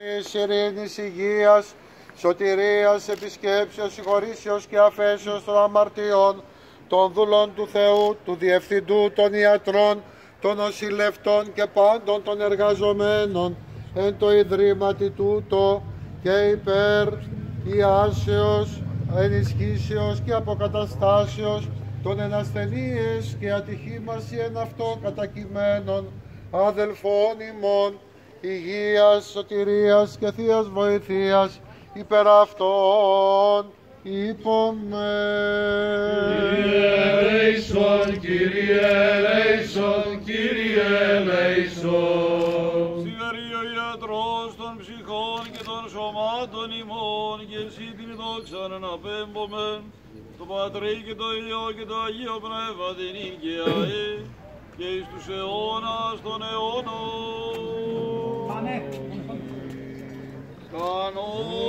Ειρήνης, υγείας, σωτηρίας, επισκέψεως, συγχωρήσεως και αφέσεως των αμαρτιών, των δούλων του Θεού, του Διευθυντού, των ιατρών, των νοσηλευτών και πάντων των εργαζομένων εν το Ιδρύματι τούτο και υπέρ ιάσεως, ενισχύσεως και αποκαταστάσεως των ενασθενείες και ατυχήμας εν αυτό κατακειμένων αδελφών ημών, υγείας, σωτηρίας και θείας βοηθείας υπέρ αυτών είπαμε. Κύριε ελέησον, Κύριε ελέησον, Κύριε ελέησον. Συγχαρεί ο ιατρός των ψυχών και των σωμάτων ημών και εσύ την δόξαν αναπέμπομεν το Πατρί και το Υιό και το Αγίο Πνεύμα την ηγιαή και εις τους αιώνας των αιώνων. Κανόν.